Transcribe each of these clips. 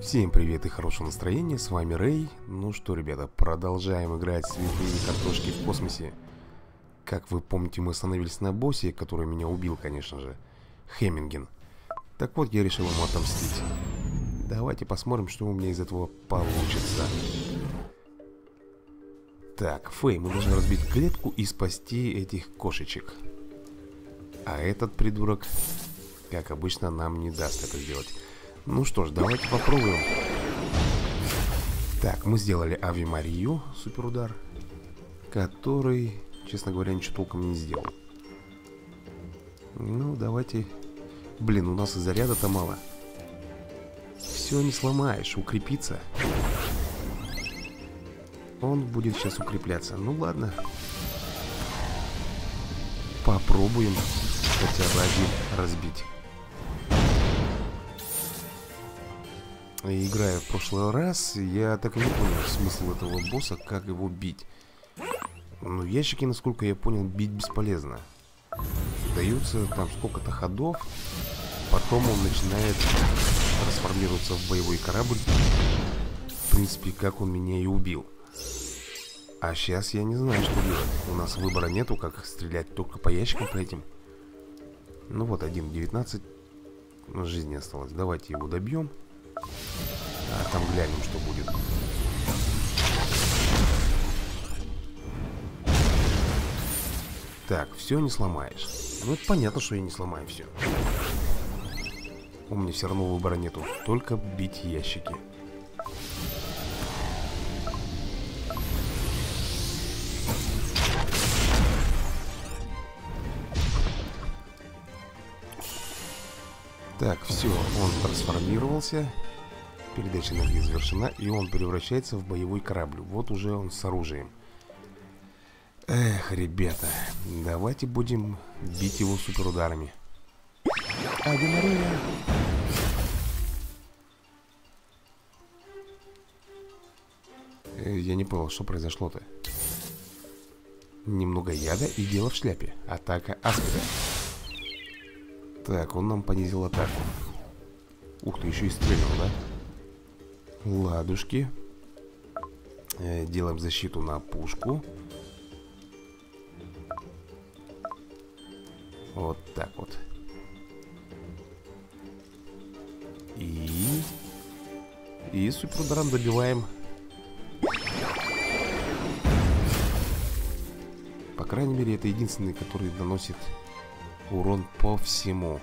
Всем привет и хорошего настроения, с вами Рэй. Ну что, ребята, продолжаем играть святые картошки в космосе. Как вы помните, мы остановились на боссе, который меня убил, конечно же, Хемминген. Так вот, я решил ему отомстить. Давайте посмотрим, что у меня из этого получится. Так, Фэй, мы должны разбить клетку и спасти этих кошечек. А этот придурок, как обычно, нам не даст это сделать. Ну что ж, давайте попробуем. Так, мы сделали Ави Марию, суперудар, который, честно говоря, ничего толком не сделал. Ну, давайте. Блин, у нас и заряда-то мало. Все не сломаешь, укрепиться. Он будет сейчас укрепляться. Ну ладно. Попробуем хотя бы один разбить. Играя в прошлый раз, я так и не понял смысл этого босса, как его бить. Ну, ящики, насколько я понял, бить бесполезно. Даются там сколько-то ходов, потом он начинает трансформироваться в боевой корабль. В принципе, как он меня и убил. А сейчас я не знаю, что делать. У нас выбора нету, как стрелять только по ящикам по этим. Ну вот, 1.19 жизни осталось. Давайте его добьем. А там глянем, что будет. Так, все не сломаешь. Ну, это понятно, что я не сломаю все. У меня все равно выбора нету. Только бить ящики. Так, все, он трансформировался. Передача энергии завершена, и он превращается в боевой корабль. Вот уже он с оружием. Эх, ребята, давайте будем бить его суперударами. Ави Мария! Я не понял, что произошло-то. Немного яда и дело в шляпе. Атака Аспида. Так, он нам понизил атаку. Ух ты, еще и стрельнул, да? Ладушки. Делаем защиту на пушку. Вот так вот. И суперударом добиваем. По крайней мере, это единственный, который наносит урон по всему.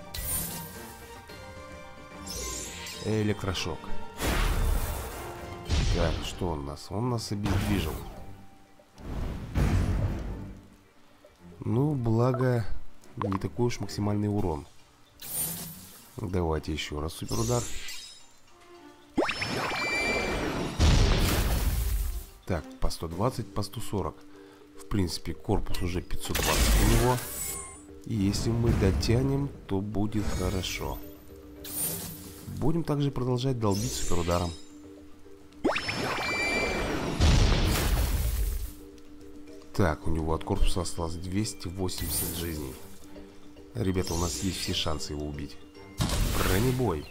Электрошок. Так, что он нас? Он нас обездвижил. Ну, благо, не такой уж максимальный урон. Давайте еще раз суперудар. Так, по 120, по 140. В принципе, корпус уже 520 у него. И если мы дотянем, то будет хорошо. Будем также продолжать долбить суперударом. Так, у него от корпуса осталось 280 жизней. Ребята, у нас есть все шансы его убить. Бронебой.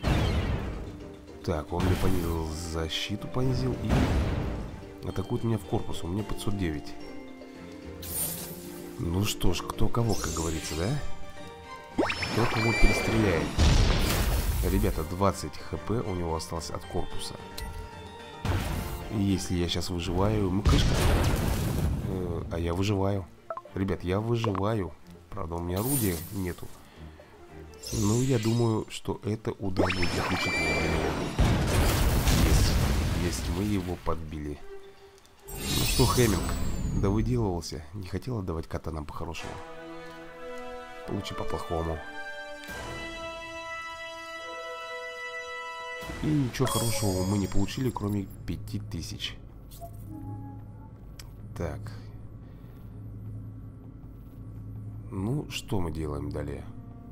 Так, он мне понизил защиту, понизил и атакует меня в корпус. У меня 509. Ну что ж, кто кого, как говорится, да? Кто кого перестреляет. Ребята, 20 хп у него осталось от корпуса. И если я сейчас выживаю, мыкышка. А я выживаю. Ребят, я выживаю. Правда, у меня орудия нету. Ну, я думаю, что это удар будет заключительный для него. Если мы его подбили. Ну что, Хэмминг, да выделывался. Не хотел отдавать кота нам по-хорошему. Получи по-плохому. И ничего хорошего мы не получили, кроме 5000. Так. Ну, что мы делаем далее?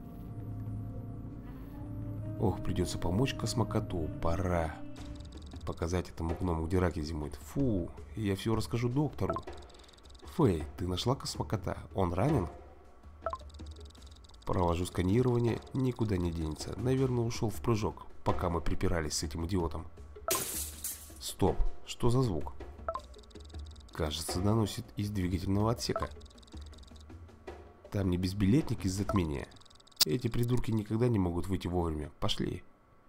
Ох, придется помочь космокоту. Пора показать этому гному, где раки зимуют. Фу, я все расскажу доктору. Фэй, ты нашла космокота? Он ранен? Провожу сканирование, никуда не денется. Наверное, ушел в прыжок. пока мы припирались с этим идиотом. Стоп, что за звук? Кажется, доносит из двигательного отсека. Там не безбилетник из затмения. Эти придурки никогда не могут выйти вовремя. Пошли.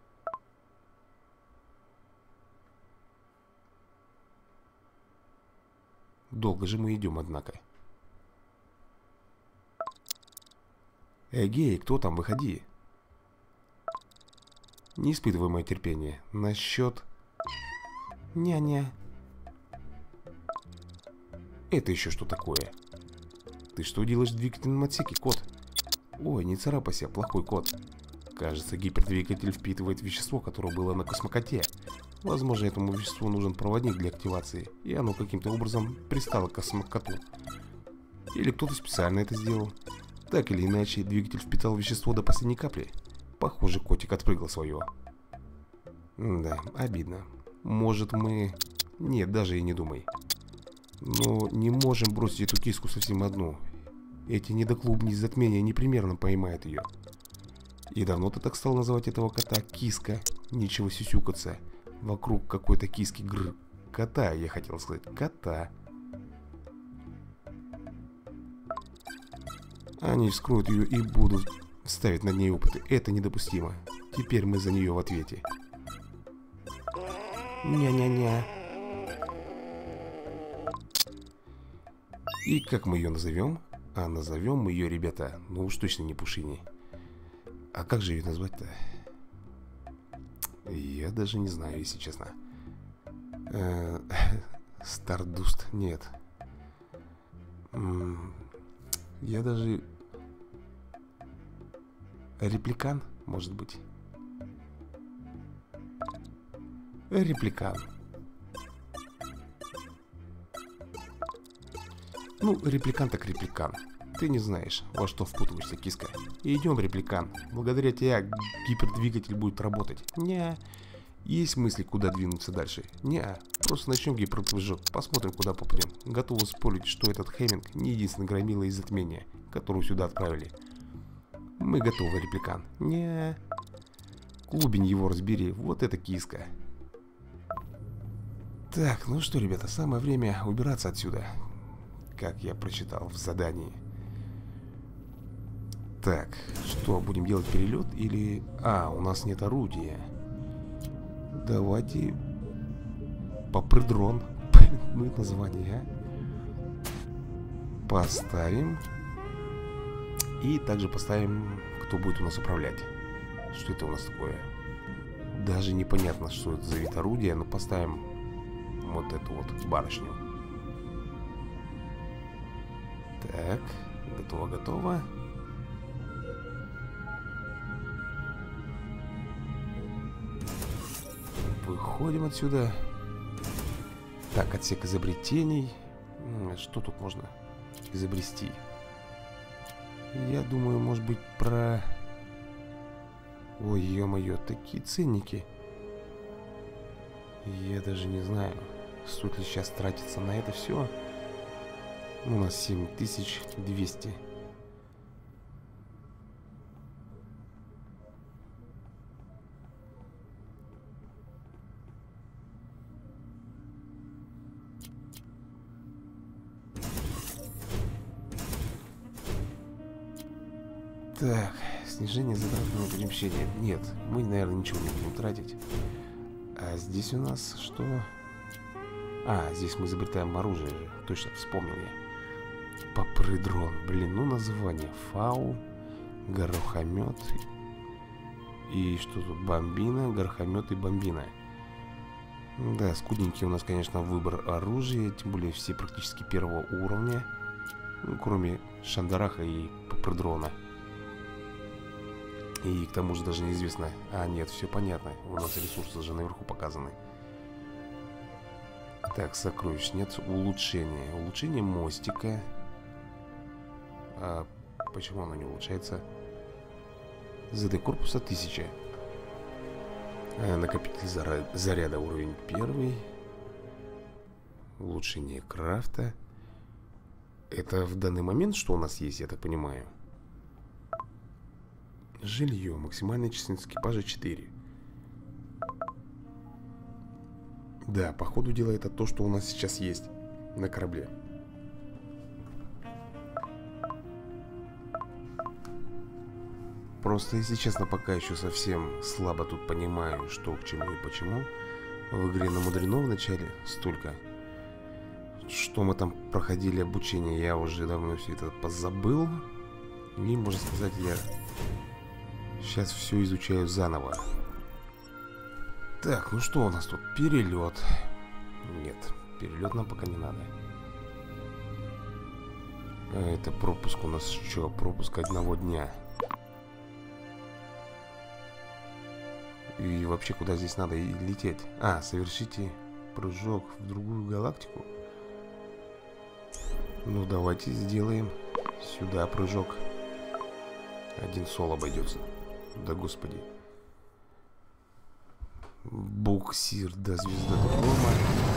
Долго же мы идем, однако. Эгей, кто там? Выходи. Не испытывай мое терпение. Насчет... Ня-ня. Это еще что такое? Ты что делаешь в двигательном отсеке, кот? Ой, не царапайся, плохой кот. Кажется, гипердвигатель впитывает вещество, которое было на космокоте. Возможно, этому веществу нужен проводник для активации, и оно каким-то образом пристало к космокоту. Или кто-то специально это сделал. Так или иначе, двигатель впитал вещество до последней капли. Похоже, котик отпрыгал свое. Да, обидно. Может, мы... Нет, даже и не думай. Но не можем бросить эту киску совсем одну. Эти недоклубни из затмения непременно поймают ее. И давно ты так стал называть этого кота киска? Нечего сюсюкаться. Вокруг какой-то киски кота, я хотел сказать. Кота. Они вскроют ее и будут ставить над ней опыты. Это недопустимо. Теперь мы за нее в ответе. Ня-ня-ня. И как мы ее назовем? А назовем мы ее, ребята, ну уж точно не Пушини. А как же ее назвать-то? Я даже не знаю, если честно. Стардуст, нет. Я даже... Репликан, может быть. Репликан. Ну, репликан так репликан. Ты не знаешь, во что впутываешься, киска. И идем, репликан. Благодаря тебе гипердвигатель будет работать. Не. Есть мысли, куда двинуться дальше? Не. Просто начнем гиперпрыжок. Посмотрим, куда попадем. Готовы спорить, что этот Хэмминг не единственный громила из затмения, которую сюда отправили. Мы готовы, репликан. Не. Клубень его разбери. Вот это киска. Так, ну что, ребята, самое время убираться отсюда. Как я прочитал в задании. Так, что, будем делать перелет или... А, у нас нет орудия. Давайте... Попрыдрон. Ну это название, а? Поставим. И также поставим, кто будет у нас управлять. Что это у нас такое? Даже непонятно, что это за вид орудия, но поставим вот эту вот барышню. Так, готово. Выходим отсюда. Так, отсек изобретений. Что тут можно изобрести? Я думаю, может быть, про... Ой, ё-моё, такие ценники. Я даже не знаю, стоит ли сейчас тратиться на это все. У нас 7200. Так, снижение затрат на перемещение. Нет, мы, наверное, ничего не будем тратить. А здесь у нас что? А, здесь мы изобретаем оружие. Точно, вспомнил я. Попрыдрон. Блин, ну название. Фау, горохомет. И что тут? Бомбина, горохомет и бомбина. Да, скудненький у нас, конечно, выбор оружия. Тем более все практически первого уровня. Ну, кроме Шандараха и Попрыдрона. И к тому же даже неизвестно... А, нет, все понятно. У нас ресурсы же наверху показаны. Так, сокровищ нет. Улучшение. Улучшение мостика. А почему оно не улучшается? ЗД корпуса 1000. Накопитель заряда уровень 1. Улучшение крафта. Это в данный момент что у нас есть, я так понимаю? Жилье. Максимальная численность экипажа 4. Да, по ходу дела это то, что у нас сейчас есть на корабле. Просто, если честно, пока еще совсем слабо тут понимаю, что к чему и почему. В игре намудрено в начале столько. Что мы там проходили обучение, я уже давно все это позабыл. И, можно сказать, я сейчас все изучаю заново. Так, ну что у нас тут? Перелет. Нет, перелет нам пока не надо. А это пропуск у нас что? Пропуск одного дня. И вообще, куда здесь надо лететь? А, совершите прыжок в другую галактику. Ну, давайте сделаем сюда прыжок. Один сол обойдется. Да господи. Буксир до звездодрома.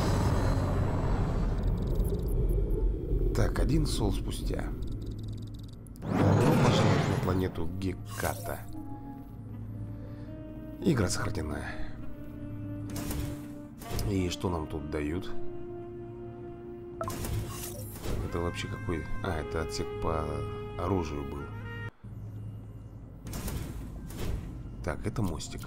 Так, один сол спустя. Добро пожаловать на планету Геката. Игра сохранена. И что нам тут дают? Это вообще какой... А, это отсек по оружию был. Так, это мостик.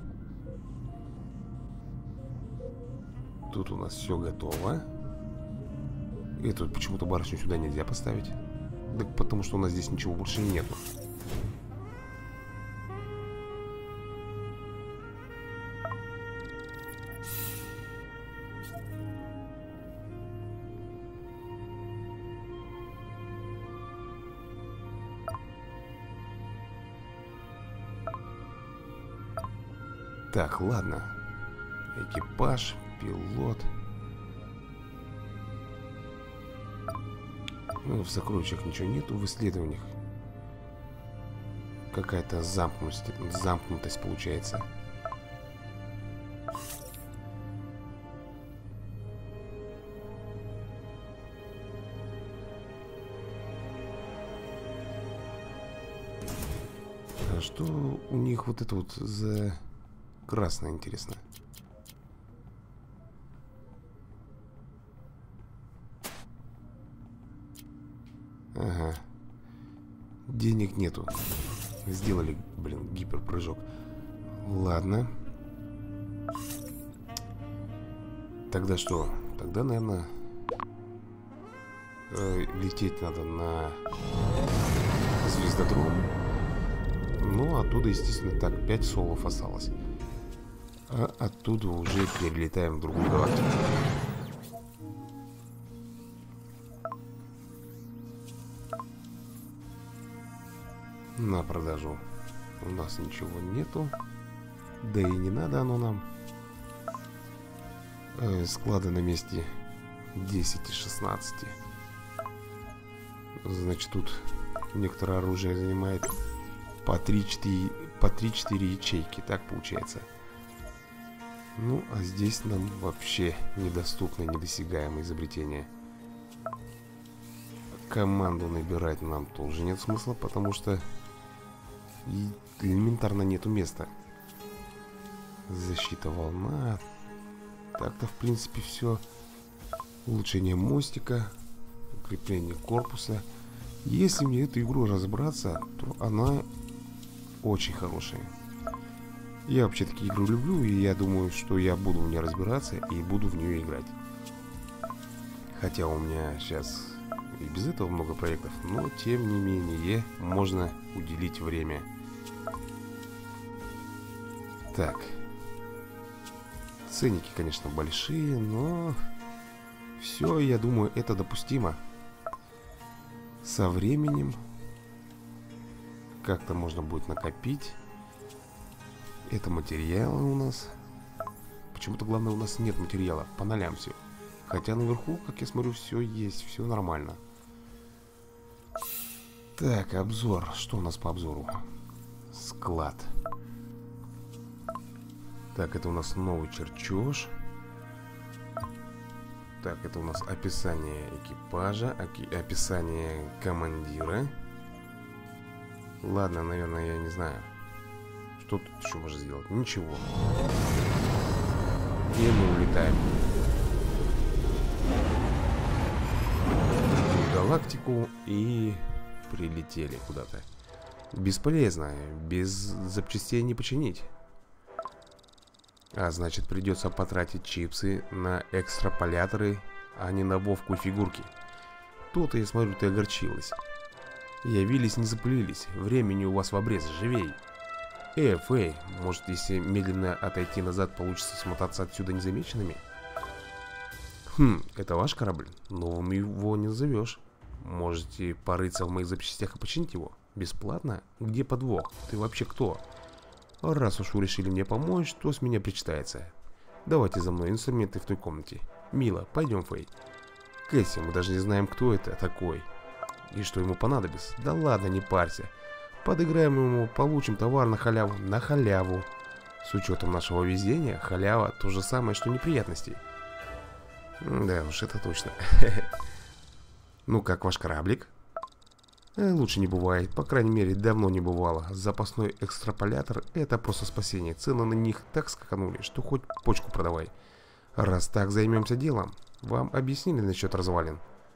Тут у нас все готово. И тут почему-то барышню сюда нельзя поставить. Да потому что у нас здесь ничего больше нету. Так, ладно. Экипаж, пилот. Ну, в сокровищах ничего нету, в исследованиях какая-то замкнутость получается. А что у них вот это вот за красное, интересно? Ага. Денег нету. Сделали, блин, гиперпрыжок. Ладно. Тогда что? Тогда, наверное, лететь надо на звездодром. Ну, оттуда, естественно, так, 5 солов осталось. А оттуда уже перелетаем в другую галактику. На продажу у нас ничего нету. Да и не надо оно нам. Склады на месте 10 из 16. Значит, тут некоторое оружие занимает по 3-4 ячейки. Так получается. Ну, а здесь нам вообще недоступно, недосягаемое изобретение. Команду набирать нам тоже нет смысла, потому что элементарно нету места. Защита волна. Так-то, в принципе, все. Улучшение мостика, укрепление корпуса. Если мне эту игру разобраться, то она очень хорошая. Я вообще такие игры люблю, и я думаю, что я буду в ней разбираться и буду в нее играть. Хотя у меня сейчас и без этого много проектов, но тем не менее можно уделить время. Так. Ценники, конечно, большие, но все, я думаю, это допустимо. Со временем как-то можно будет накопить. Это материалы у нас. Почему-то, главное, у нас нет материала. По нолям все. Хотя наверху, как я смотрю, все есть, все нормально. Так, обзор. Что у нас по обзору? Склад. Так, это у нас новый чертеж. Так, это у нас описание экипажа, описание командира. Ладно, наверное, я не знаю. Что тут еще можно сделать? Ничего. И мы улетаем в галактику и прилетели куда-то. Бесполезно, без запчастей не починить. А значит, придется потратить чипсы на экстраполяторы, а не на Вовку и фигурки. То-то, я смотрю, ты огорчилась. Явились, не запылились. Времени у вас в обрез, живей. Фэй, может, если медленно отойти назад, получится смотаться отсюда незамеченными? Это ваш корабль? Новым его не назовешь. Можете порыться в моих запчастях и починить его. Бесплатно? Где подвох? Ты вообще кто? Раз уж вы решили мне помочь, то с меня причитается. Давайте за мной, инструменты в той комнате. Мила, пойдем, Фэй. Кэсси, мы даже не знаем, кто это такой. И что ему понадобится. Да ладно, не парься. Подыграем ему, получим товар на халяву. На халяву. С учетом нашего везения, халява то же самое, что неприятностей. Да уж, это точно. Ну как ваш кораблик? Лучше не бывает, по крайней мере, давно не бывало. Запасной экстраполятор — это просто спасение. Цены на них так скаканули, что хоть почку продавай. Раз так, займемся делом. Вам объяснили насчет развалин?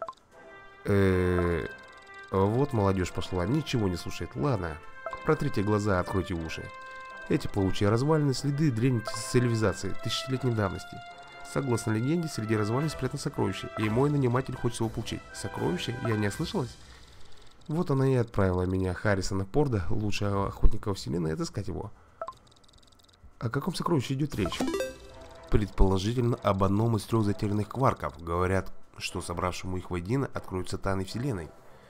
Вот молодежь пошла, ничего не слушает. Ладно, протрите глаза, откройте уши. Эти плавучие развалины — следы древней цивилизации тысячелетней давности. Согласно легенде, среди развалин спрятано сокровище, и мой наниматель хочет его получить. Сокровище? Я не ослышалась? Вот она и отправила меня, Харрисона Порда, лучшего охотника во вселенной, отыскать его. О каком сокровище идет речь? Предположительно, об одном из 3 затерянных кварков. Говорят, что собравшему их воедино откроются тайны вселенной.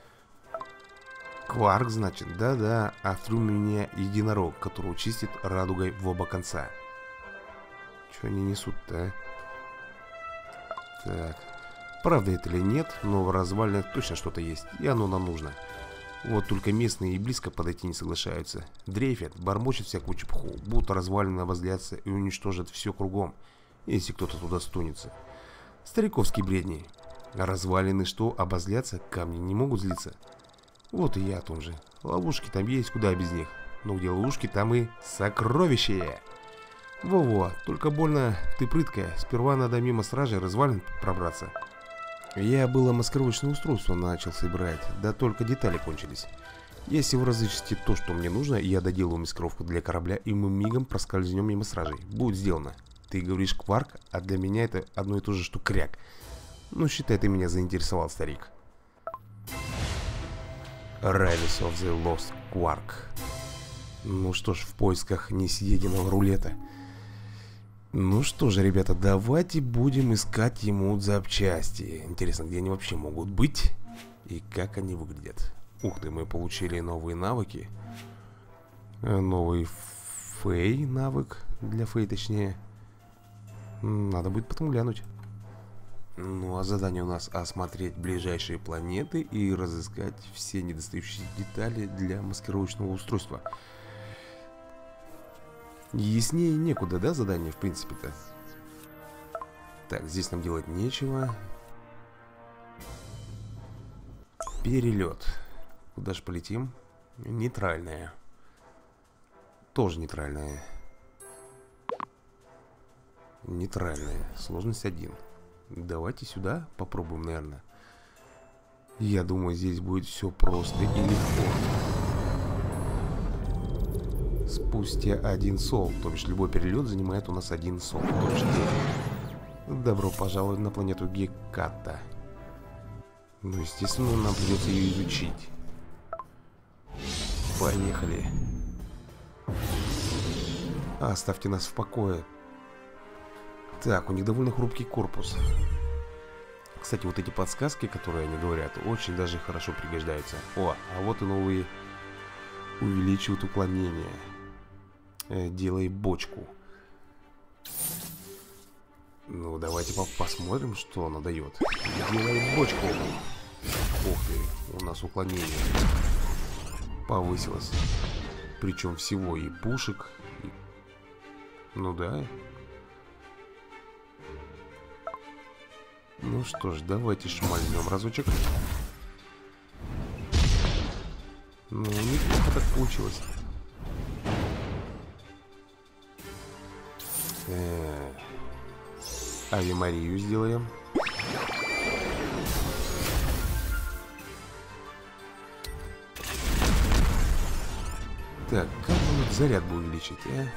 Кварк, значит? Да-да, а в трюме у меня единорог, который чистит радугой в оба конца. Че они несут-то, а? Так... Правда это или нет, но в развалинах точно что-то есть, и оно нам нужно. Вот только местные и близко подойти не соглашаются. Дрейфят, бормочут всякую чепуху, будто развалины обозлятся и уничтожат все кругом, если кто-то туда стунется. Стариковские бредни. А развалины что, обозлятся, камни не могут злиться? Вот и я о том же. Ловушки там есть, куда без них. Но где ловушки, там и сокровище. Во-во, только больно ты прыткая. Сперва надо мимо стражи развалин пробраться. Я было маскировочное устройство начал собирать, да только детали кончились. Если вы разыщете то, что мне нужно, я доделаю маскировку для корабля, и мы мигом проскользнем мимо стражей. Будет сделано. Ты говоришь кварк, а для меня это одно и то же, что кряк. Ну, считай, ты меня заинтересовал, старик. Rise of the Lost Quark. Ну что ж, в поисках несъеденного рулета. Ну что же, ребята, давайте будем искать ему запчасти. Интересно, где они вообще могут быть и как они выглядят. Ух ты, мы получили новые навыки. Новый Фэй навык. Для Фэй, точнее. Надо будет потом глянуть. Ну а задание у нас осмотреть ближайшие планеты и разыскать все недостающие детали для маскировочного устройства. Яснее некуда, да, задание, в принципе-то? Так, здесь нам делать нечего. Перелет. Куда же полетим? Нейтральная. Тоже нейтральная. Нейтральная. Сложность 1. Давайте сюда попробуем, наверное. Я думаю, здесь будет все просто и легко. Спустя 1 сол, то бишь любой перелет занимает у нас 1 сол, то бишь 9. Добро пожаловать на планету Геката. Ну, естественно, нам придется ее изучить. Поехали. Оставьте нас в покое. Так, у них довольно хрупкий корпус. Кстати, вот эти подсказки, которые они говорят, очень даже хорошо пригождаются. О, а вот и новые. Увеличивают уклонение. Делай бочку. Ну, давайте посмотрим, что она дает. Делай бочку. Ух ты, у нас уклонение повысилось. Причем всего и пушек. И... Ну да. Ну что ж, давайте шмальнем разочек. Ну, неплохо так получилось. Ави Марию сделаем. Так, как бы вот заряд бы увеличить, а?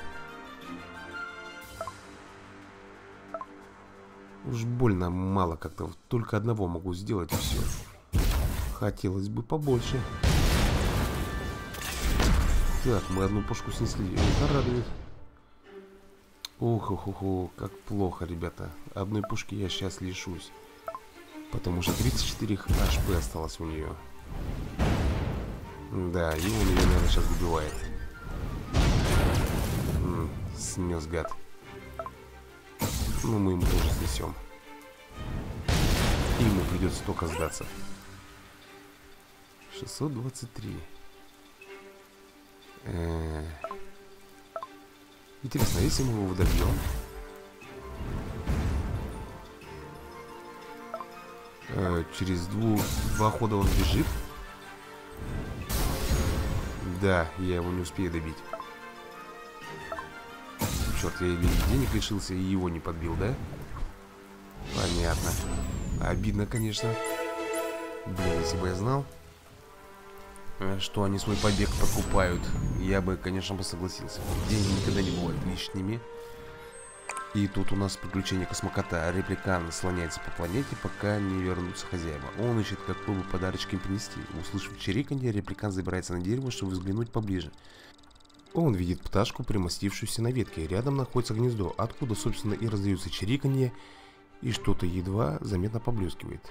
Уж больно мало как-то. Только одного могу сделать и все. Хотелось бы побольше. Так, мы одну пушку снесли. Это радует. Ох, как плохо, ребята. Одной пушки я сейчас лишусь. Потому что 34 HP осталось у нее. Да, и он ее, наверное, сейчас добивает. Снес, гад. Ну, мы ему тоже снесем. И ему придется только сдаться. 623. Интересно, если мы его добьем, через два хода он бежит. Да, я его не успею добить. Черт, я или денег лишился и его не подбил, да? Понятно. Обидно, конечно. Блин, если бы я знал, что они свой побег покупают, я бы, конечно, бы согласился. Деньги никогда не бывают лишними. И тут у нас приключение космокота. Репликан слоняется по планете, пока не вернутся хозяева. Он ищет, какой бы подарочек им принести. Услышав чириканье, репликан забирается на дерево, чтобы взглянуть поближе. Он видит пташку, примостившуюся на ветке. Рядом находится гнездо, откуда, собственно, и раздается чириканье, и что-то едва заметно поблескивает.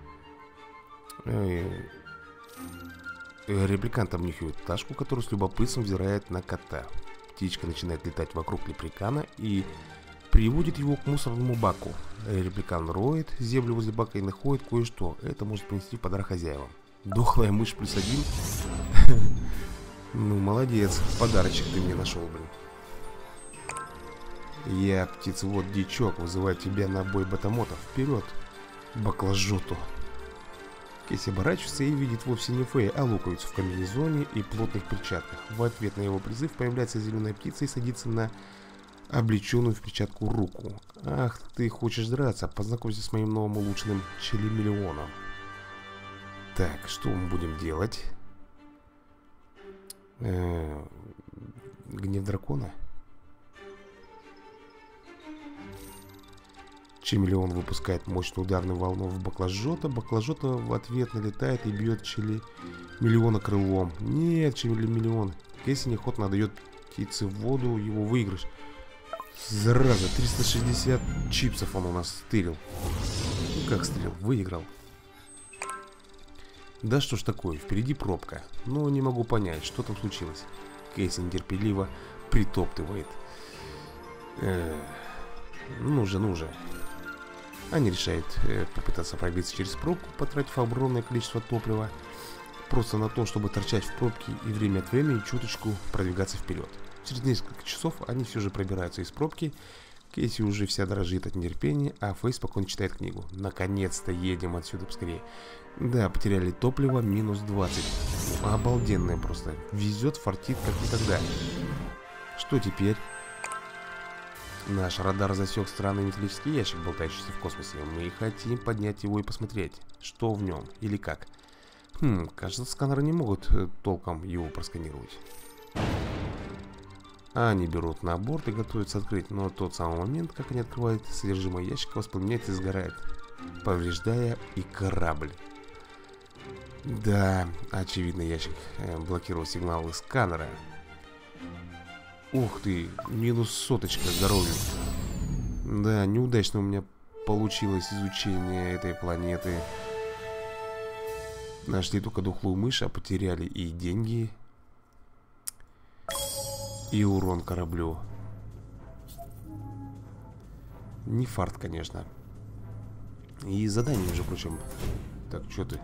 Репликант обнюхивает пташку, которая с любопытством взирает на кота. Птичка начинает летать вокруг репликана и приводит его к мусорному баку. Репликан роет землю возле бака и находит кое-что. Это может принести в подарок хозяевам. Дохлая мышь +1. Ну, молодец. Подарочек ты мне нашел, блин. Я, птицевод дичок, вызываю тебя на бой батомотов. Вперед, баклажоту. Кейси оборачивается и видит вовсе не Фея, а луковицу в комбинезоне и плотных перчатках. В ответ на его призыв появляется зеленая птица и садится на облеченную в перчатку руку. Ах, ты хочешь драться? Познакомься с моим новым улучшенным Чили-миллионом. Так, что мы будем делать? Гнев дракона? Чили-миллион выпускает мощную ударную волну в баклажота. Баклажота в ответ налетает и бьет Чили-миллиона крылом. Нет, Чили-миллион. Кейси неохотно дает птице в воду его выигрыш. Зараза, 360 чипсов он у нас стырил. Ну как стырил? Выиграл. Да что ж такое, впереди пробка. Но не могу понять, что там случилось. Кейси нетерпеливо притоптывает. Ну же. Они решают попытаться пробиться через пробку, потратив огромное количество топлива просто на то, чтобы торчать в пробке и время от времени чуточку продвигаться вперед. Через несколько часов они все же пробираются из пробки. Кейси уже вся дрожит от нетерпения, а Фэй спокойно читает книгу. Наконец-то едем отсюда поскорее. Да, потеряли топливо -20. Обалденное просто. Везет, фартит как никогда. Что теперь? Наш радар засек странный металлический ящик, болтающийся в космосе. Мы хотим поднять его и посмотреть, что в нем или как. Кажется, сканеры не могут толком его просканировать. Они берут на борт и готовятся открыть, но тот самый момент, как они открывают, содержимое ящика воспламеняется и сгорает, повреждая и корабль. Да, очевидно, ящик блокировал сигналы сканера. Ух ты, -100 здоровья. Да, неудачно у меня получилось изучение этой планеты. Нашли только дохлую мышь, а потеряли и деньги, и урон кораблю. Не фарт, конечно. И задание, между прочим. Так, что ты?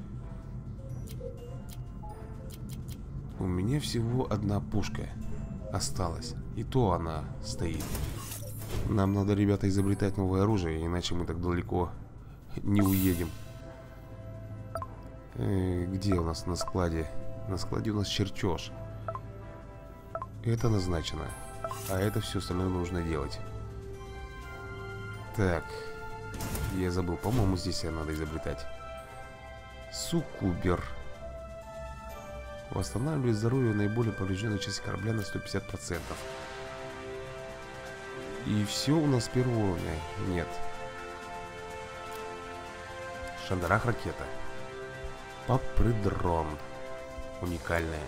У меня всего одна пушка осталась. И то она стоит. Нам надо, ребята, изобретать новое оружие, иначе мы так далеко не уедем. Где у нас на складе? На складе у нас чертеж. Это назначено. А это все остальное нужно делать. Так. Я забыл. По-моему, здесь надо изобретать. Суккубер. Восстанавливает здоровье наиболее поврежденной части корабля на 150%. И все у нас с первого уровня. Нет. Шандарах ракета. Папрыдрон. Уникальная.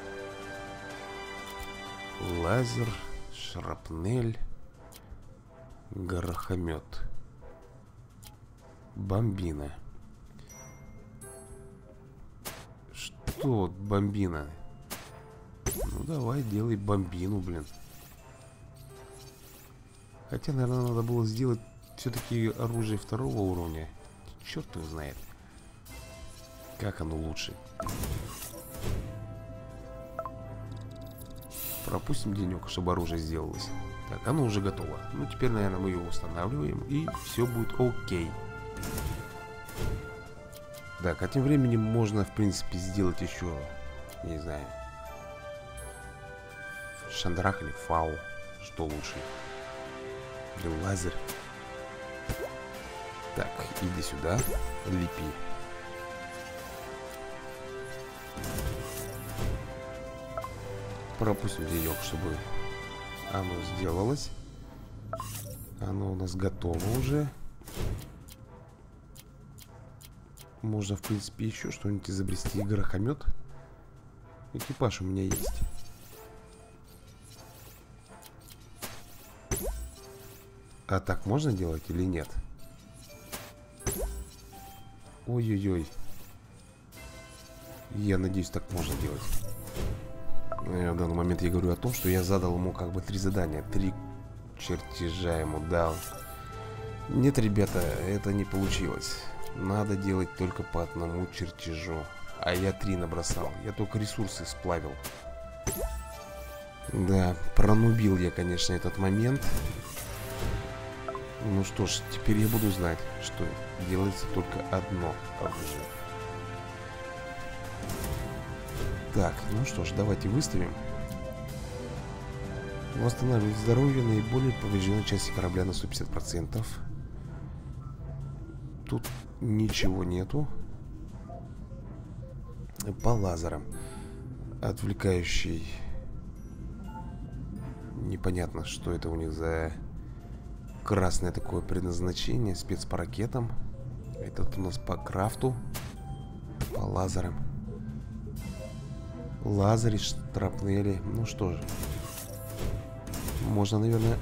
Лазер. Шрапнель. Горохомет. Бомбина. Что бомбина? Ну давай, делай бомбину, блин. Хотя, наверное, надо было сделать все-таки оружие второго уровня. Черт его знает. Как оно лучше. Пропустим денек, чтобы оружие сделалось. Так, оно уже готово. Ну, теперь, наверное, мы его устанавливаем, и все будет окей. Так, а тем временем можно, в принципе, сделать еще, не знаю, Шандарах или Фау. Что лучше? Или лазер. Так, иди сюда, лепи. Пропустим денек, чтобы оно сделалось. Оно у нас готово уже. Можно, в принципе, еще что-нибудь изобрести. Горохомет. Экипаж у меня есть. А так можно делать или нет? Ой-ой-ой. Я надеюсь, так можно делать. В данный момент я говорю о том, что я задал ему как бы 3 задания. 3 чертежа ему дал. Нет, ребята, это не получилось. Надо делать только по одному чертежу. А я 3 набросал. Я только ресурсы сплавил. Да, пронубил я, конечно, этот момент. Ну что ж, теперь я буду знать, что делается только одно оружие. Так, ну что ж, давайте выставим. Восстанавливать здоровье наиболее поврежденной части корабля на 150%. Тут ничего нету. По лазерам. Отвлекающий. Непонятно, что это у них за красное такое предназначение. Спец по ракетам. Этот у нас по крафту. По лазерам. Лазери, штрапнели. Ну что же. Можно, наверное...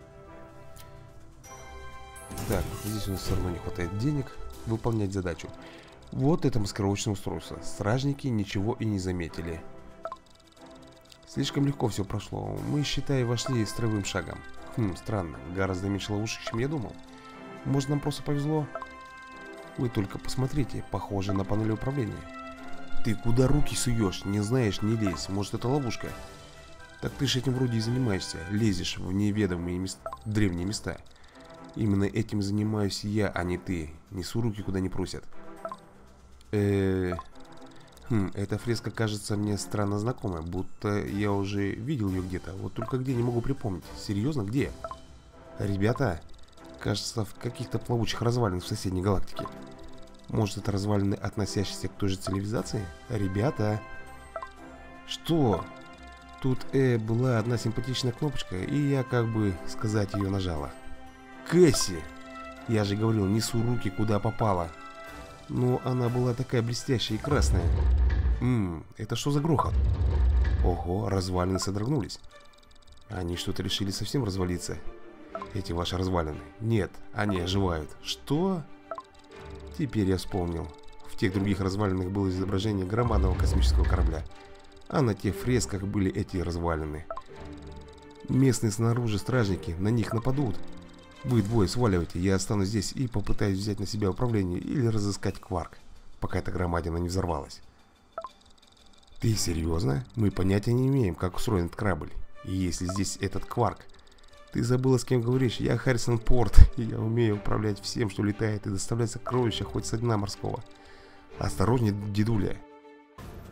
Так, здесь у нас все равно не хватает денег выполнять задачу. Вот это маскировочное устройство. Стражники ничего и не заметили. Слишком легко все прошло. Мы, считай, вошли строевым шагом. Странно. Гораздо меньше ловушек, чем я думал. Может, нам просто повезло? Вы только посмотрите. Похоже на панель управления. Ты куда руки суешь? Не знаешь, не лезь. Может, это ловушка? Так ты же этим вроде и занимаешься. Лезешь в неведомые древние места. Именно этим занимаюсь я, а не ты. Несу руки куда не просят. Эта фреска кажется мне странно знакомой. Будто я уже видел ее где-то. Вот только где, не могу припомнить. Серьезно, где? Ребята, кажется, в каких-то плавучих развалинах в соседней галактике. Может, это развалины, относящиеся к той же цивилизации? Ребята. Что? Тут была одна симпатичная кнопочка, и я, как бы сказать, ее нажала. Кэсси! Я же говорил, несу руки куда попало. Но она была такая блестящая и красная. Это что за грохот? Ого, развалины содрогнулись. Они что-то решили совсем развалиться. Эти ваши развалины. Нет, они оживают. Что? Теперь я вспомнил. В тех других развалинах было изображение громадного космического корабля. А на тех фресках были эти развалины. Местные снаружи стражники на них нападут. Вы двое сваливайте, я останусь здесь и попытаюсь взять на себя управление или разыскать кварк, пока эта громадина не взорвалась. Ты серьезно? Мы понятия не имеем, как устроен этот корабль. И если здесь этот кварк... Ты забыла, с кем говоришь? Я Харрисон Порт, и я умею управлять всем, что летает, и доставлять сокровища хоть со дна морского. Осторожней, дедуля.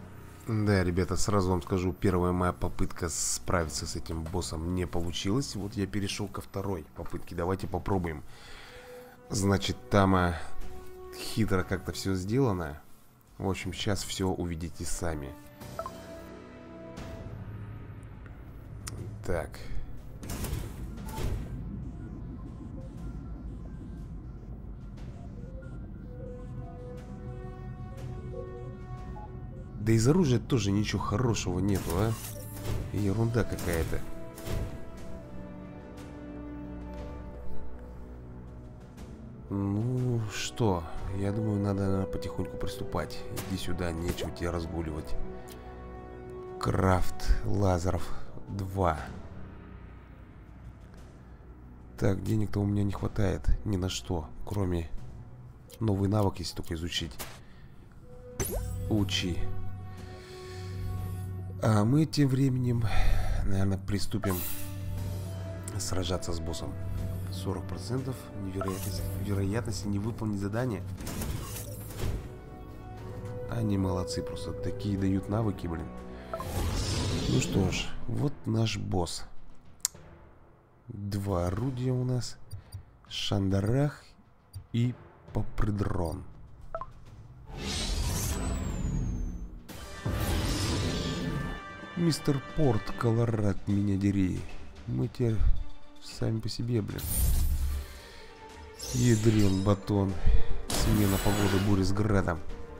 Да, ребята, сразу вам скажу, первая моя попытка справиться с этим боссом не получилась. Вот я перешел ко второй попытке. Давайте попробуем. Значит, там хитро как-то все сделано. В общем, сейчас все увидите сами. Так. Да из оружия тоже ничего хорошего нету, а? Ерунда какая-то. Ну что, я думаю, надо, наверное, потихоньку приступать. Иди сюда, нечего тебе разгуливать. Крафт лазеров 2. Так, денег-то у меня не хватает ни на что, кроме новый навык, если только изучить. Учи. А мы тем временем, наверное, приступим сражаться с боссом. 40% вероятности не выполнить задание. Они молодцы, просто такие дают навыки, блин. Ну что ж, вот наш босс. 2 орудия у нас. Шандарах и Попрыдрон. Мистер Порт, Колорад, меня дери. Мы теперь сами по себе, блин. Ядрен батон. Смена погоды, буря с градом.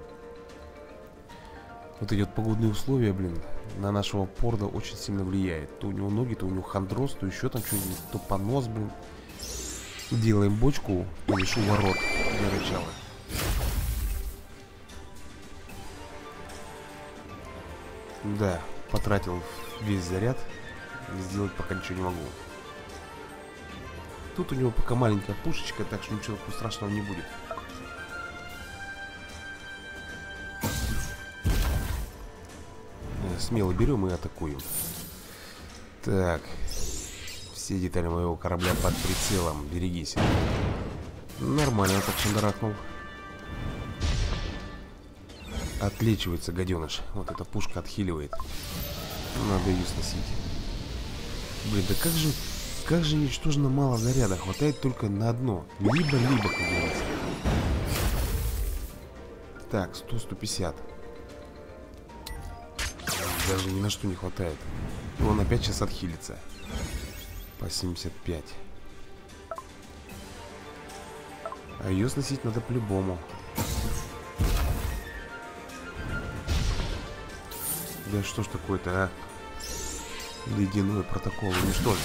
Вот эти вот погодные условия, блин, на нашего Порда очень сильно влияет. То у него ноги, то у него хондроз, то еще там что-нибудь, то понос, блин. Делаем бочку, повешу ворот для начала. Да, потратил весь заряд. Сделать пока ничего не могу. Тут у него пока маленькая пушечка, так что ничего такого страшного не будет. Смело берем и атакуем. Так. Все детали моего корабля под прицелом. Берегись. Нормально так шандарахнул. Отлечивается гаденыш. Вот эта пушка отхиливает. Надо ее сносить. Блин, да как же ничтожно мало заряда. Хватает только на одно. Либо, как говорится. Так, 100-150. Даже ни на что не хватает. И он опять сейчас отхилится. По 75. А ее сносить надо по-любому. Да что ж такое-то, а? Ледяной протокол уничтожить.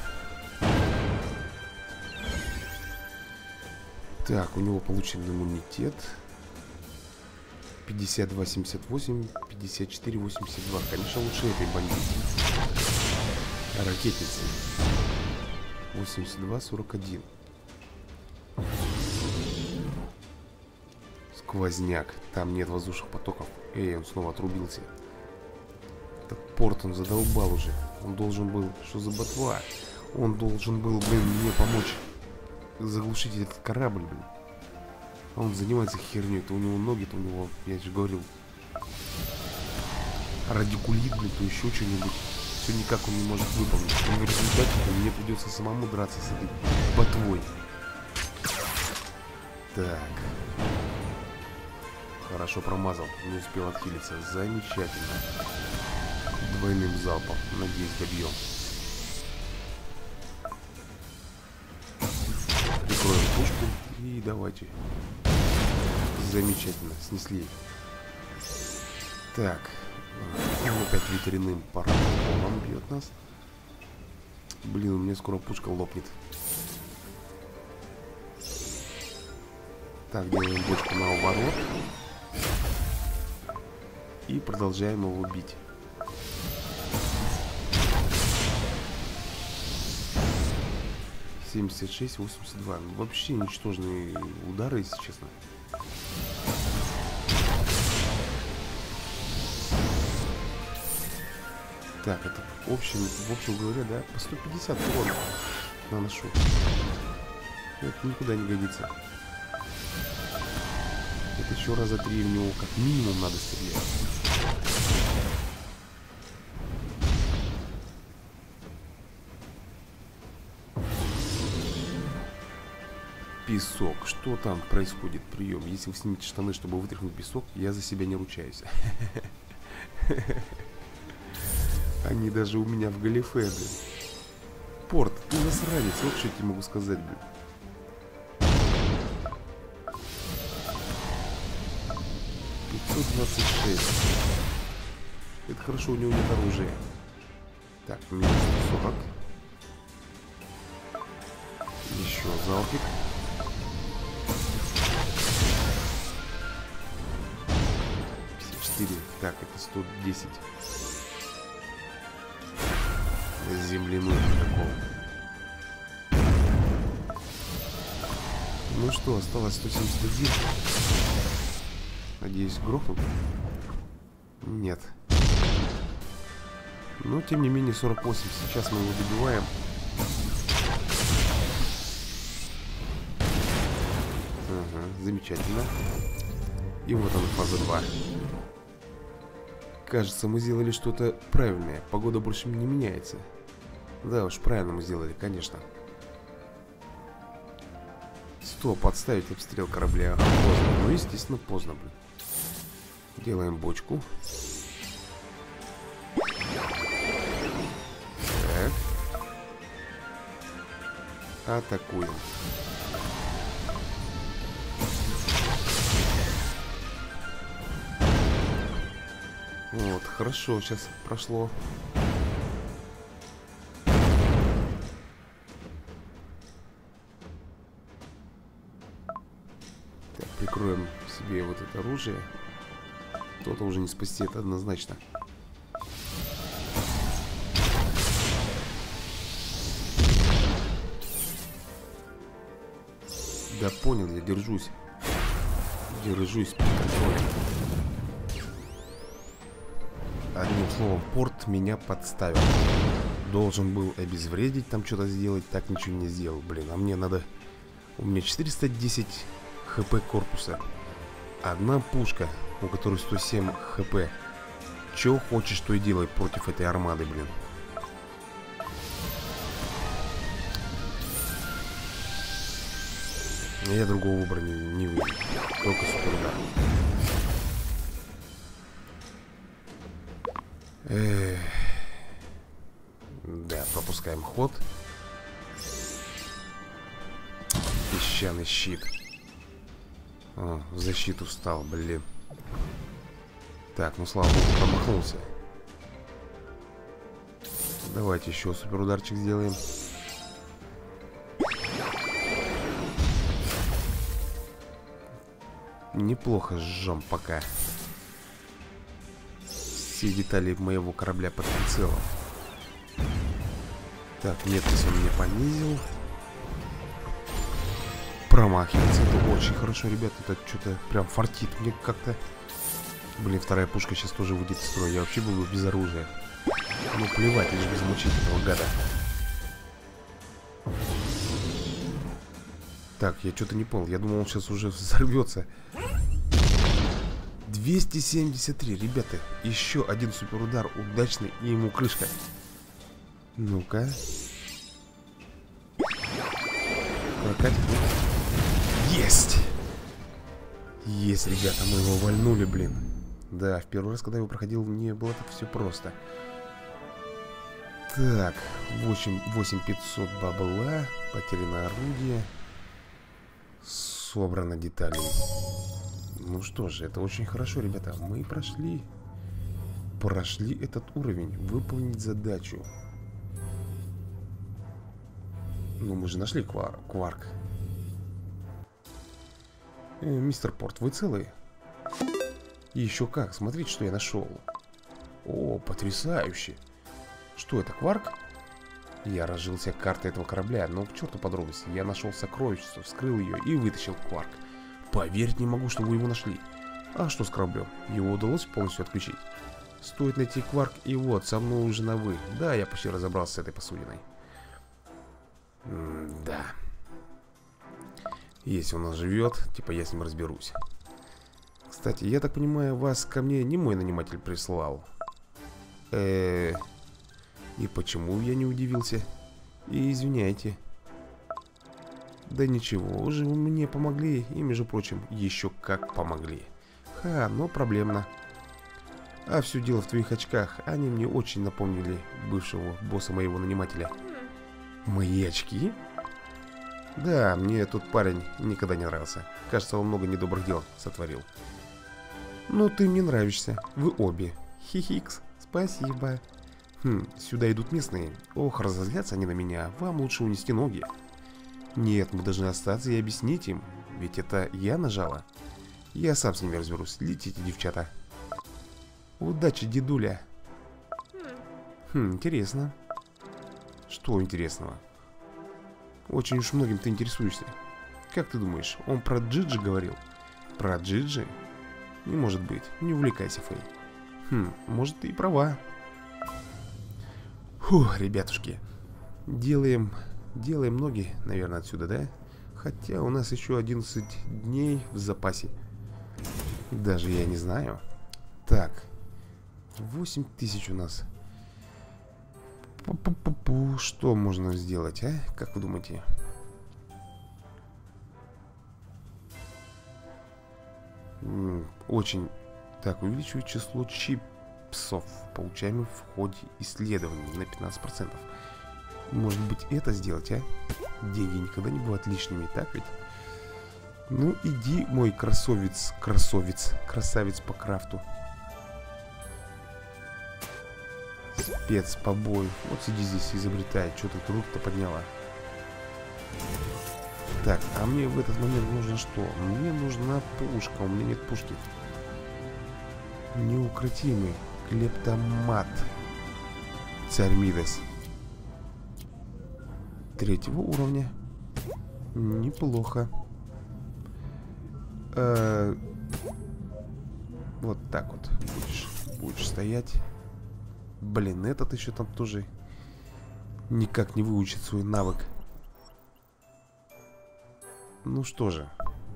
Так, у него получен иммунитет. 52-78, 54-82. Конечно, лучше этой бандиты. Ракетницы. 82-41. Сквозняк. Там нет воздушных потоков. Эй, он снова отрубился. Так Порт он задолбал уже. Он должен был... Что за ботва? Он должен был, блин, мне помочь заглушить этот корабль, блин. А он занимается херней. То у него ноги, то у него, я же говорил, радикулит, блин, то еще что-нибудь. Все никак он не может выполнить. И в результате мне придется самому драться с этой ботвой. Так. Хорошо промазал. Не успел отхилиться. Замечательно. Двойным залпом. Надеюсь, добьем. Прикроем пушку. И давайте. Замечательно. Снесли. Так. Он опять ветряным паровозом бьет нас. Блин, у меня скоро пушка лопнет. Так, делаем бочку наоборот. И продолжаем его бить. — 76-82. Вообще ничтожные удары, если честно. Так, это в общем говоря, да, по 150 урона наношу. Это никуда не годится. Это еще раза 3 в него как минимум надо стрелять. Песок. Что там происходит? Прием. Если вы снимете штаны, чтобы вытряхнуть песок, я за себя не ручаюсь. Они даже у меня в галифе, блин. Порт, ты засранец. Вот что я тебе могу сказать, блин. $526. Это хорошо, у него нет оружия. Так, минус 140. Еще залпик. Так, это 110. Земляной такого. Ну что, осталось 171. Надеюсь, грохнут? Нет. Но, тем не менее, 48. Сейчас мы его добиваем. Ага, замечательно. И вот он, фаза 2. Кажется, мы сделали что-то правильное. Погода больше не меняется. Да уж, правильно мы сделали, конечно. Стоп, отставить обстрел корабля. Поздно. Ну, естественно, поздно, блин. Делаем бочку. Так. Атакуем. Вот, хорошо, сейчас прошло. Так, прикроем себе вот это оружие. То-то уже не спасти, это однозначно. Да понял, я держусь. Держусь под контролем. Одним словом, порт меня подставил. Должен был обезвредить, там что-то сделать, так ничего не сделал. Блин, а мне надо... У меня 410 хп корпуса. Одна пушка, у которой 107 хп. Чё хочешь, то и делай против этой армады, блин. Я другого выбора не вижу. Только суперудар. Да, пропускаем ход. Песчаный щит. О, в защиту встал, блин. Так, ну слава богу, промахнулся. Давайте еще суперударчик сделаем. Неплохо сжем пока. Все детали моего корабля под прицелом. Так, меткость он мне понизил. Промахивается. Это очень хорошо, ребят. Это что-то прям фартит. Мне как-то... Блин, вторая пушка сейчас тоже выйдет из строя. Я вообще был бы без оружия. Ну, плевать, лишь бы замучить этого гада. Так, я что-то не понял. Я думал, он сейчас уже взорвется. 273, ребята. Еще один суперудар удачный, и ему крышка. Ну-ка. Прокатит. Есть! Есть, ребята, мы его вальнули, блин. Да, в первый раз, когда я его проходил, не было так все просто. Так, 8500 бабла. Потеряно орудие. Собрано деталей. Ну что же, это очень хорошо, ребята. Мы прошли этот уровень. Выполнить задачу. Ну, мы же нашли кварк. Мистер Порт, вы целы? Еще как, смотрите, что я нашел. О, потрясающе. Что это, кварк? Я разжился картой этого корабля, но к черту подробности. Я нашел сокровищницу, вскрыл ее и вытащил кварк. Поверить не могу, что вы его нашли. А что с кораблем? Его удалось полностью отключить? Стоит найти кварк, и вот, со мной уже на вы. Да, я почти разобрался с этой посудиной. Да. Если он живет, типа я с ним разберусь. Кстати, я так понимаю, вас ко мне не мой наниматель прислал. И почему я не удивился? И извиняйте. Да ничего, уже мне помогли. И, между прочим, еще как помогли. Ха, но проблемно. А все дело в твоих очках. Они мне очень напомнили бывшего босса моего нанимателя. Мои очки? Да, мне тот парень никогда не нравился. Кажется, он много недобрых дел сотворил. Ну, ты мне нравишься. Вы обе. Хихикс, спасибо. Сюда идут местные. Ох, разозлятся они на меня. Вам лучше унести ноги. Нет, мы должны остаться и объяснить им. Ведь это я нажала. Я сам с ними разберусь. Летите, девчата. Удачи, дедуля. Интересно. Что интересного? Очень уж многим ты интересуешься. Как ты думаешь, он про Джиджи говорил? Про Джиджи? Не может быть. Не увлекайся, Фэй. Может, ты и права. Фух, ребятушки. Делаем ноги, наверное, отсюда, да? Хотя у нас еще 11 дней в запасе. Даже я не знаю. Так. 8000 у нас. Что можно сделать, а? Как вы думаете? Очень. Так, увеличивает число чипсов, получаемых в ходе исследований, на 15%. Может быть, это сделать, а? Деньги никогда не бывают лишними, так ведь? Ну, иди, мой красавец по крафту. Спец по бою. Вот сиди здесь, изобретай. Что ты руку-то подняла? Так, а мне в этот момент нужно что? Мне нужна пушка. У меня нет пушки. Неукротимый клептомат. Царь Мидас. 3-го уровня. Неплохо. Вот так вот будешь стоять. Блин, этот еще там тоже никак не выучит свой навык. Ну что же,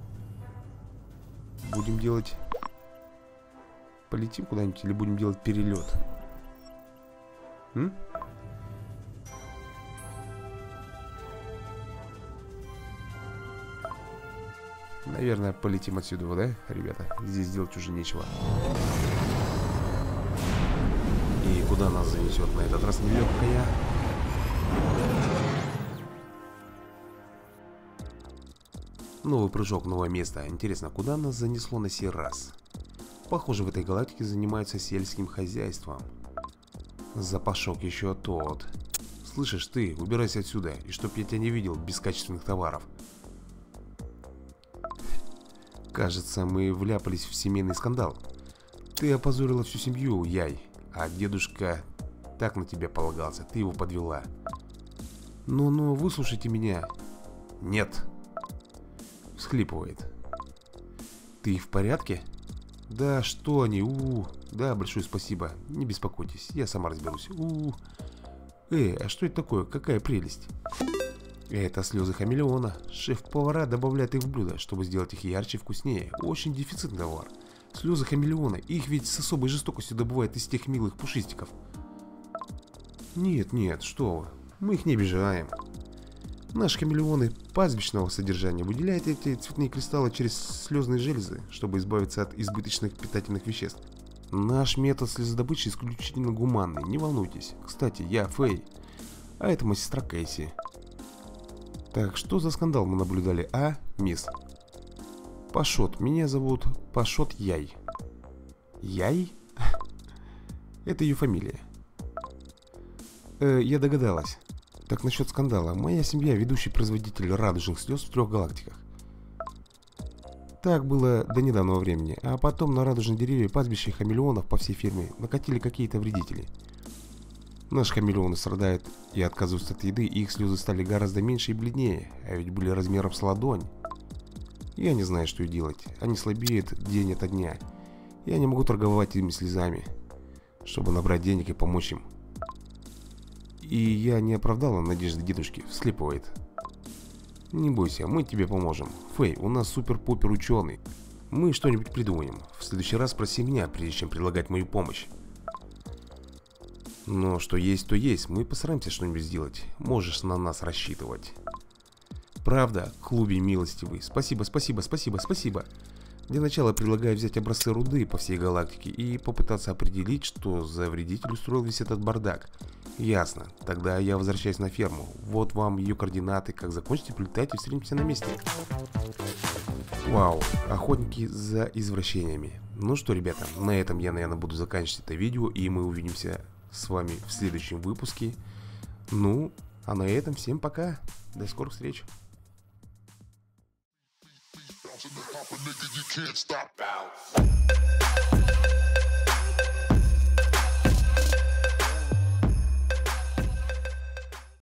будем делать... Полетим куда-нибудь или будем делать перелет? Наверное, полетим отсюда, да, ребята? Здесь делать уже нечего. И куда нас занесет на этот раз нелегкая? Новый прыжок, новое место. Интересно, куда нас занесло на сей раз? Похоже, в этой галактике занимаются сельским хозяйством. Запашок еще тот. Слышишь, ты, убирайся отсюда, и чтоб я тебя не видел без качественных товаров. Кажется, мы вляпались в семейный скандал. Ты опозорила всю семью, Яй. А дедушка так на тебя полагался, ты его подвела. Ну-ну, выслушайте меня. Нет. Всхлипывает. Ты в порядке? Да, что они? Да, большое спасибо. Не беспокойтесь, я сама разберусь. А что это такое? Какая прелесть? Это слезы хамелеона. Шеф-повара добавляет их в блюдо, чтобы сделать их ярче и вкуснее. Очень дефицитный товар. Слезы хамелеона. Их ведь с особой жестокостью добывают из тех милых пушистиков. Нет, что вы. Мы их не обижаем. Наши хамелеоны пастбищного содержания выделяют эти цветные кристаллы через слезные железы, чтобы избавиться от избыточных питательных веществ. Наш метод слезодобычи исключительно гуманный, не волнуйтесь. Кстати, я Фэй, а это моя сестра Кейси. Так, что за скандал мы наблюдали, а, мисс? Пашот, меня зовут Пашот Яй. Яй? Это ее фамилия. Я догадалась. Так, насчет скандала. Моя семья ведущий производитель радужных слез в 3 галактиках. Так было до недавнего времени. А потом на радужные деревья пастбища хамелеонов по всей фирме накатили какие-то вредители. Наши хамелеоны страдают и отказываются от еды, и их слезы стали гораздо меньше и бледнее, а ведь были размером с ладонь. Я не знаю, что и делать. Они слабеют день ото дня. Я не могу торговать этими слезами, чтобы набрать денег и помочь им. И я не оправдала надежды дедушки. Всхлипывает. Не бойся, мы тебе поможем. Фэй, у нас супер-пупер ученый. Мы что-нибудь придумаем. В следующий раз спроси меня, прежде чем предлагать мою помощь. Но что есть, то есть. Мы постараемся что-нибудь сделать. Можешь на нас рассчитывать. Правда, клубе милостивый. Спасибо, спасибо, спасибо, спасибо. Для начала предлагаю взять образцы руды по всей галактике и попытаться определить, что за вредитель устроил весь этот бардак. Ясно. Тогда я возвращаюсь на ферму. Вот вам ее координаты. Как закончите, прилетайте и встретимся на месте. Вау, охотники за извращениями. Ну что, ребята, на этом я, наверное, буду заканчивать это видео, и мы увидимся с вами в следующем выпуске. Ну, а на этом всем пока. До скорых встреч. You can't stop.